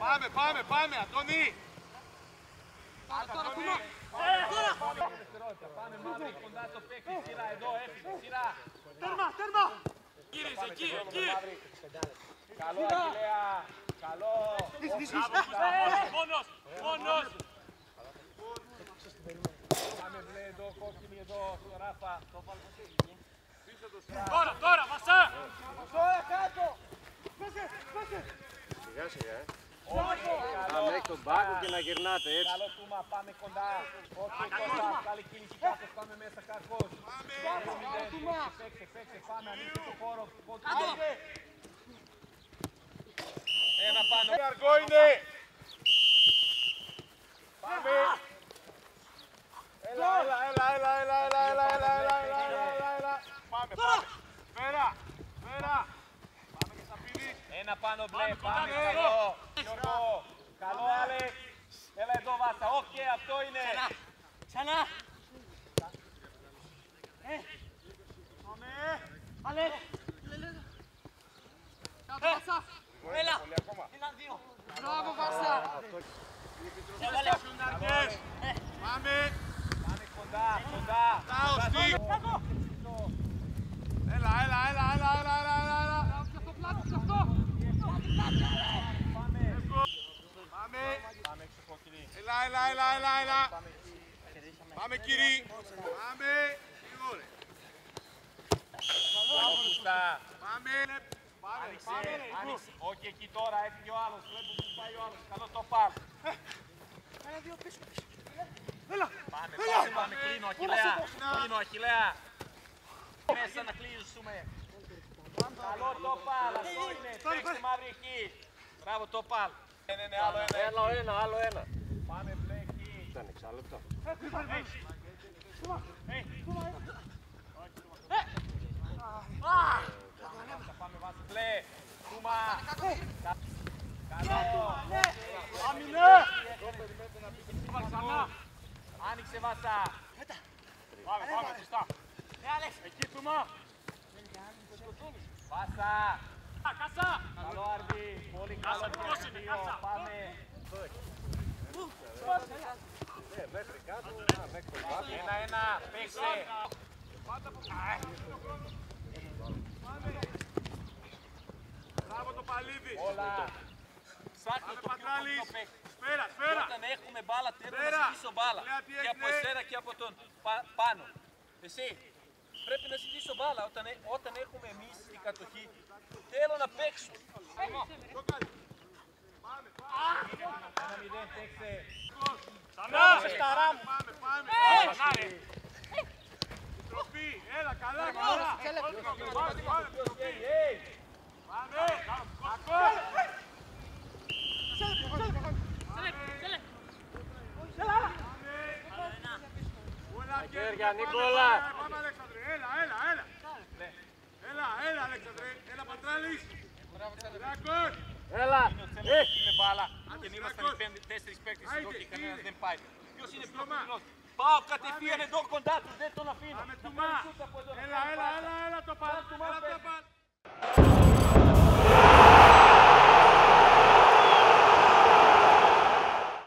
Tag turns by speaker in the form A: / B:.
A: Πάμε, Αντώνη!
B: Τώρα!
C: Πάμε μαύρη κοντά στο παίκτη, σειρά εδώ, έφυγε, σειρά.
B: Τέρμα!
A: Γύρισε εκεί!
C: Καλό, Αχιλλέα, καλό.
A: Μόνος!
C: Πάμε μπλε εδώ, κόκκινη εδώ, στο Ράφα.
A: Τώρα, Μασά!
B: Τώρα κάτω!
D: Σιγά.
C: Όχι,
D: Να μέχρι τον πάγκο και να γυρνάτε έτσι.
C: καλό Τούμα, πάμε κοντά. Όχι, Κώστα, καλή κίνηση κάτω, πάμε μέσα καρκός. Παίξε, πάμε, ανοίξτε το χώρο. Ένα πάνω.
A: Αργό είναι! Πάμε! Έλα! Πάμε! Φέρα! Πάμε και Σαπίδης!
C: Ένα πάνω μπλε, πάμε καλό. Γιώργο, καλό Άλεξ. Έλα εδώ Βάσα, οκ, αυτό είναι.
B: Ξανά! Άλεξ! Έλα! Ένα-δύο! Μπράβο Βάσα!
A: Πάμε!
C: Πάμε κοντά.
A: Έλα!
C: Πάμε έξω κόκκινη.
A: Έλα! Πάμε κύριοι! Πάμε! Λίγο ρε! Πάμε!
C: Άνοιξε. Όχι εκεί τώρα, έφυγε ο άλλος. Βλέπω που πάει ο άλλος. Καλό το παλ.
B: Ένα-δύο πίσω!
C: Πάμε, κλείνω Αχιλλέα. Μέσα να κλείσουμε. Καλό το παλ, αυτό είναι. Παίξτε μαύρη εκεί. Μπράβο το παλ. Ναι, άλλο ένα. Πάμε μπλε εκεί.
D: Ήταν εξάλεπτο.
C: Πάμε βάση μπλε. Τούμα. Καλό.
A: Άμυνε!
C: Άνοιξε Βάσα.
A: Πάμε, σωστά! Εκεί Τούμα!
C: Βάσα.
A: Κάσα!
C: Καλό Άρβη. Πολύ καλό.
A: Πώς είναι, Κάσα?
C: Πάμε.
D: Μέχρι κάτω, μέχρι τον πάγκο.
C: Ένα, παίξε.
A: Μπράβο το παλίδι!
C: Όλα. Ψάχνω το
A: Πατράλης.
C: πιο παίκτη.
A: Σφαίρα!
C: Όταν έχουμε μπάλα, θέλω να
A: Σφαίρα.
C: ζητήσω μπάλα.
A: Λέω τι
C: Και από
A: έγινε.
C: εσένα και από τον πάνω. Εσύ, πρέπει να ζητήσω μπάλα. Όταν έχουμε εμείς την κατοχή, θέλω να παίξω. Ένα μηδέν, παίξε.
A: Ξανά!
C: Σταρά μου.
A: Πάμε! Τροπή! Έλα, καλά! Πάμε!
D: Χέρια, Νικόλα!
A: Πάμε Αλέξανδρε! Έλα Αλέξανδρε! Έλα Πατράλης! Ράκος!
D: Έλα!
C: Με μπάλα. Και ήμασταν οι 4 παίκτες εδώ και κανένας δεν πάει. Ποιος είναι πιο μικρός? Πάω κατευθείαν εδώ κοντά του, δεν τον αφήνω.
A: Πάμε Τουμά! Έλα το πάρ!